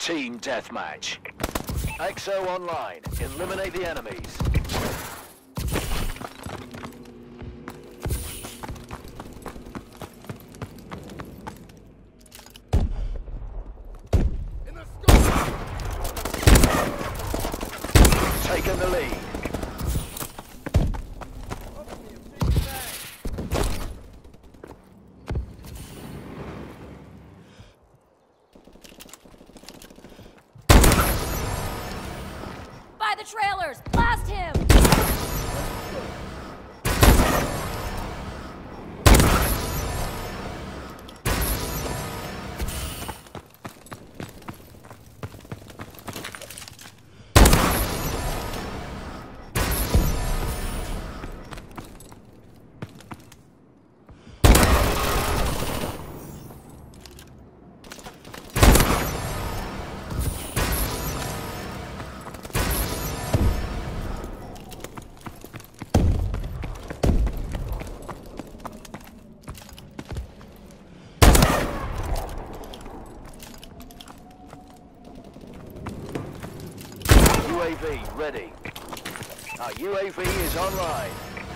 Team deathmatch. XO online. Eliminate the enemies. Taking the lead. By the trailers! Blast him! UAV ready. Our UAV is online.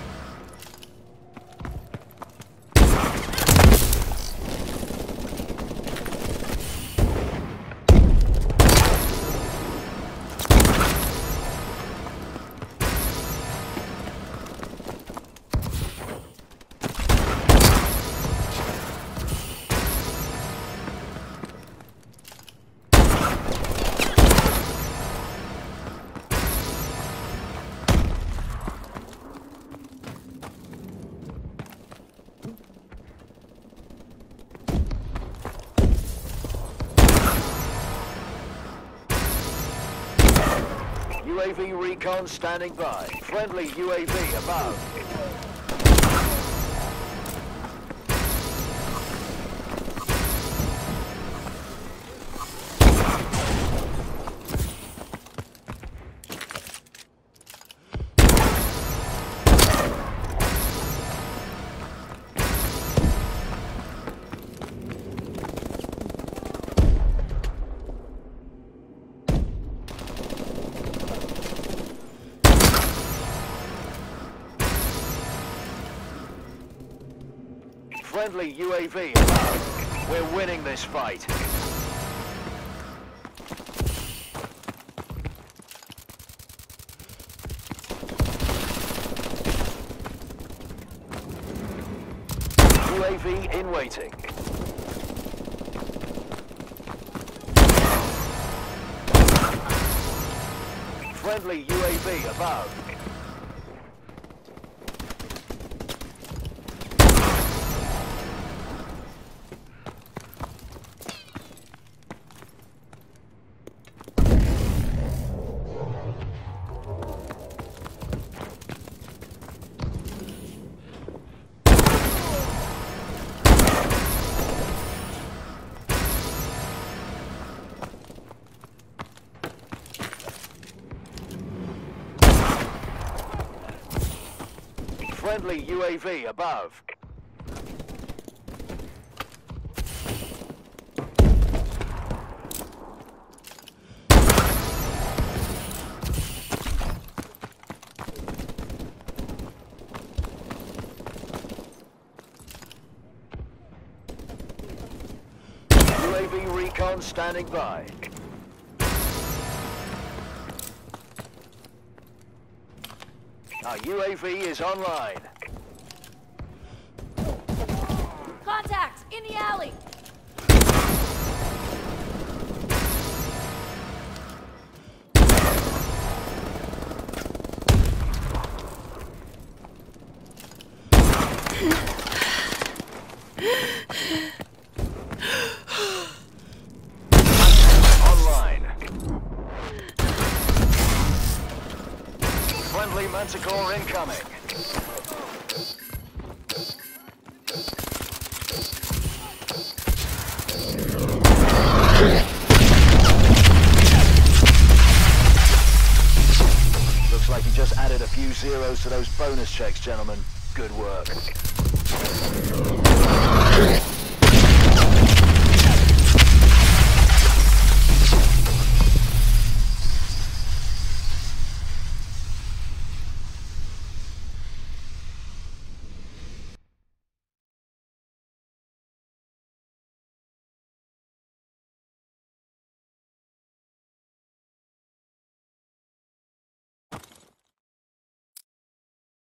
UAV recon standing by. Friendly UAV above. Friendly UAV above. We're winning this fight. UAV in waiting. Friendly UAV above. Friendly UAV above. UAV recon standing by. Our UAV is online. Contact! In the alley! Online. Friendly Manticore incoming. Looks like you just added a few zeros to those bonus checks, gentlemen. Good work.